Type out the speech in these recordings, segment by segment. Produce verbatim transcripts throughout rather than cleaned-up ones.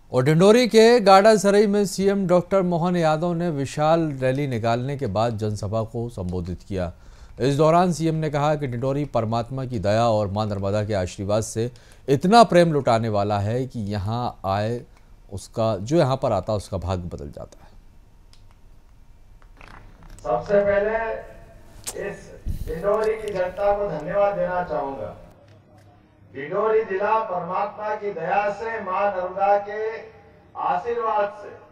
और डिंडोरी के गाड़ासरई में सीएम डॉक्टर मोहन यादव ने विशाल रैली निकालने के बाद जनसभा को संबोधित किया। इस दौरान सीएम ने कहा कि डिंडोरी परमात्मा की दया और मां नर्मदा के आशीर्वाद से इतना प्रेम लुटाने वाला है कि यहाँ आए उसका जो यहाँ पर आता है उसका भाग्य बदल जाता है। सबसे पहले इस डिंडोरी की जनता को धन्यवाद देना चाहूंगा। डिंडोरी जिला परमात्मा की दया से, मां नर्मदा के आशीर्वाद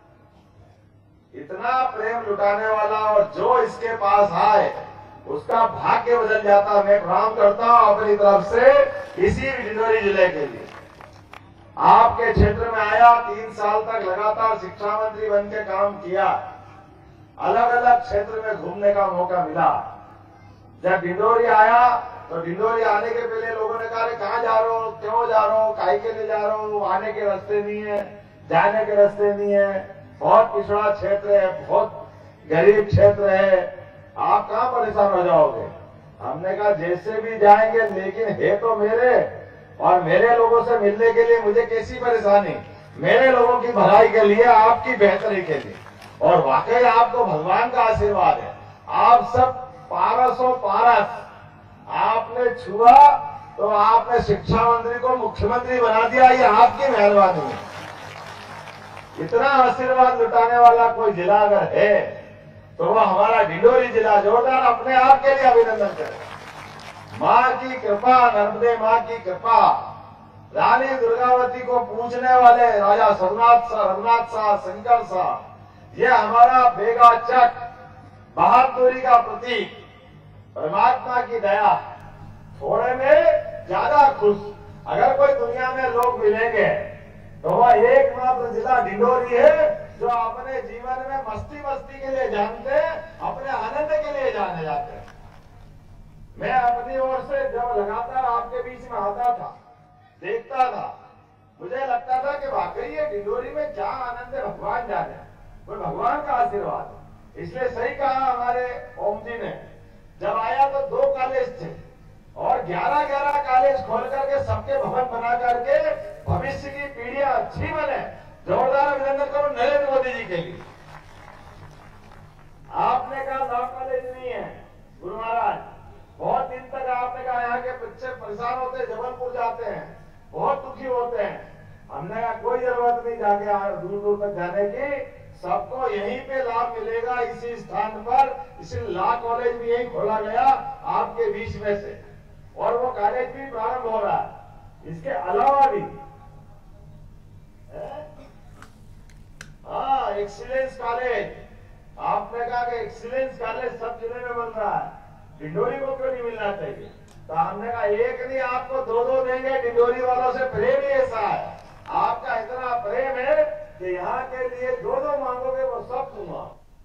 से इतना प्रेम लुटाने वाला और जो इसके पास आए उसका भाग्य बदल जाता। मैं प्रणाम करता हूं अपनी तरफ से इसी डिंडोरी जिले के लिए। आपके क्षेत्र में आया, तीन साल तक लगातार शिक्षा मंत्री बन के काम किया, अलग अलग क्षेत्र में घूमने का मौका मिला। जब डिंडोरी आया तो डिंडोरी आने के पहले लोगों ने कहा कहां जा रहे हो, क्यों जा रहे हो, काहे के लिए जा रहे हो, आने के रास्ते नहीं है, जाने के रास्ते नहीं है, बहुत पिछड़ा क्षेत्र है, बहुत गरीब क्षेत्र है, आप कहां परेशान हो जाओगे। हमने कहा जैसे भी जाएंगे, लेकिन है तो मेरे और मेरे लोगों से मिलने के लिए मुझे कैसी परेशानी, मेरे लोगों की भलाई के लिए, आपकी बेहतरी के लिए। और वाकई आपको भगवान का आशीर्वाद है। आप सब पारसों पारस आपने छुआ तो आपने शिक्षा मंत्री को मुख्यमंत्री बना दिया, ये आपकी मेहरबानी है। इतना आशीर्वाद लुटाने वाला कोई जिला अगर है तो वो हमारा डिंडोरी जिला। जोरदार अपने आप के लिए अभिनंदन करें। मां की कृपा, नर्मदे मां की कृपा। रानी दुर्गावती को पूजने वाले राजा रघुनाथ शाह, रघुनाथ शाह, शंकर शाह, ये हमारा बेगा चक बहादुरी का प्रतीक, परमात्मा की दया। थोड़े में ज्यादा खुश अगर कोई दुनिया में लोग मिलेंगे तो वह एकमात्र जिला डिंडोरी है जो अपने जीवन में मस्ती मस्ती के लिए जानते हैं, अपने आनंद के लिए जाने जाते हैं। मैं अपनी ओर से जब लगातार आपके बीच में आता था, देखता था, मुझे लगता था कि वाकई ये डिंडोरी में क्या आनंद है, भगवान जाने, वो भगवान का आशीर्वाद है। इसलिए सही कहा हमारे ओम जी ने, जब आया तो दो कॉलेज थे और ग्यारह ग्यारह कॉलेज खोल करके सबके भवन बना करके भविष्य की पीढ़ियां अच्छी बने। जोरदार अभिनंदन करो नरेंद्र मोदी जी के लिए। आपने कहा लॉ कॉलेज नहीं है, गुरु महाराज बहुत दिन तक आपने कहा यहाँ के बच्चे परेशान होते हैं, जबलपुर जाते हैं, बहुत दुखी होते हैं। हमने कहा कोई जरूरत नहीं जाके दूर दूर तक जाने की, सबको यहीं पे लाभ मिलेगा इसी स्थान पर। इसलिए लॉ कॉलेज भी यही खोला गया आपके बीच में से, और वो कॉलेज भी प्रारंभ हो रहा है। इसके अलावा भी हाँ एक्सीलेंस कॉलेज, आपने कहा कि एक्सीलेंस कॉलेज सब जिले में बन रहा है, डिंडोरी को क्यों नहीं मिलना चाहिए। तो हमने कहा एक नहीं, आपको दो दो देंगे। डिंडोरी वालों से प्रेम ही ऐसा है।